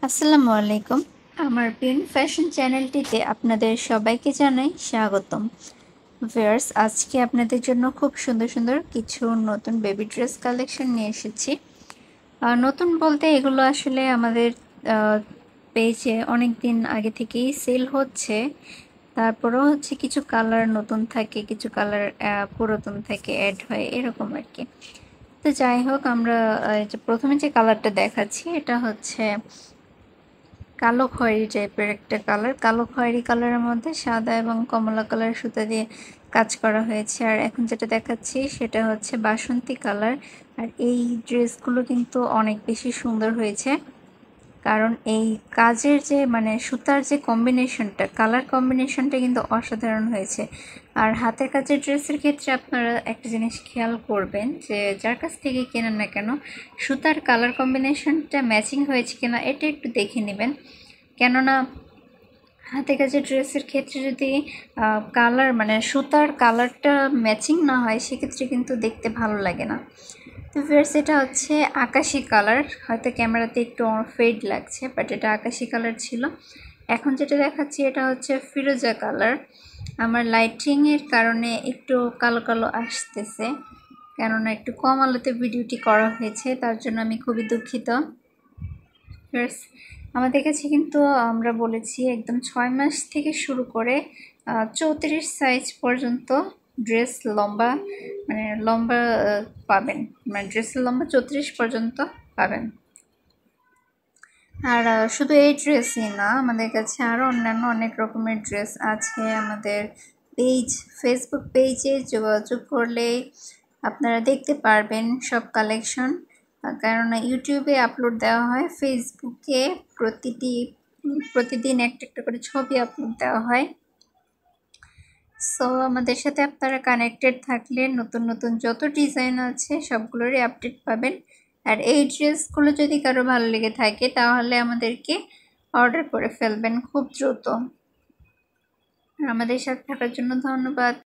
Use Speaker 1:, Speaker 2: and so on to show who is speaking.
Speaker 1: আসসালামু আলাইকুম। আমার পিন ফ্যাশন চ্যানেলটিতে আপনাদের সবাইকে জানাই স্বাগতম। ভিউয়ার্স, আজকে আপনাদের জন্য খুব সুন্দর সুন্দর কিছু নতুন বেবি ড্রেস কালেকশন নিয়ে এসেছি। নতুন বলতে এগুলো আসলে আমাদের পেজে অনেক দিন আগে থেকেই সেল হচ্ছে। তারপরেও হচ্ছে কিছু কালার নতুন থাকে, কিছু কালার পুরাতন থাকে, অ্যাড হয় এরকম আর কি। তো যাই হোক, আমরা প্রথমে যে কালারটা দেখাচ্ছি এটা হচ্ছে কালো খয়েরি টাইপের একটা কালার। কালো খয়েরি কালারের মধ্যে সাদা এবং কমলা কালার সুতা দিয়ে কাজ করা হয়েছে। আর এখন যেটা দেখাচ্ছি সেটা হচ্ছে বাসন্তী কালার। আর এই ড্রেসগুলো কিন্তু অনেক বেশি সুন্দর হয়েছে, কারণ এই কাজের যে সুতার যে কম্বিনেশনটা, কালার কম্বিনেশনটা কিন্তু অসাধারণ হয়েছে। আর হাতের কাজের ড্রেসের ক্ষেত্রে আপনারা একটা জিনিস খেয়াল করবেন যে যার কাছ থেকে কেনেন না কেন, সুতার কালার কম্বিনেশনটা ম্যাচিং হয়েছে কিনা এটা একটু দেখে নেবেন। কেননা হাতে কাজের ড্রেসের ক্ষেত্রে যদি কালার সুতার কালারটা ম্যাচিং না হয় সেক্ষেত্রে কিন্তু দেখতে ভালো লাগে না। তো ভিউয়ার্স, এটা হচ্ছে আকাশি কালার। হয়তো ক্যামেরাতে একটু ফেড লাগছে, বাট এটা আকাশি কালার ছিল। এখন যেটা দেখাচ্ছি এটা হচ্ছে ফিরোজা কালার। আমার লাইটিংয়ের কারণে একটু কালো কালো আসতেছে, কেননা একটু কম আলোতে ভিডিওটি করা হয়েছে, তার জন্য আমি খুবই দুঃখিত। ভিউয়ার্স, আমাদের কাছে কিন্তু আমরা বলেছি একদম 6 মাস থেকে শুরু করে 34 সাইজ পর্যন্ত ড্রেস লম্বা লম্বা পাবেন। ড্রেসের লম্বা 34 পর্যন্ত পাবেন। আর শুধু এই ড্রেসই না, আমাদের কাছে আরও অন্যান্য অনেক রকমের ড্রেস আছে। আমাদের ফেসবুক পেজে যোগাযোগ করলে আপনারা দেখতে পারবেন সব কালেকশন। কেননা ইউটিউবে আপলোড দেওয়া হয়, ফেসবুকে প্রতিদিন একটা একটা করে ছবি আপলোড দেওয়া হয়। সো আমাদের সাথে আপনারা কানেক্টেড থাকলে নতুন নতুন যত ডিজাইন আছে সবগুলোরই আপডেট পাবেন। আর এই ড্রেসগুলো যদি কারো ভালো লেগে থাকে তাহলে আমাদেরকে অর্ডার করে ফেলবেন খুব দ্রুত। আমাদের সাথে থাকার জন্য ধন্যবাদ।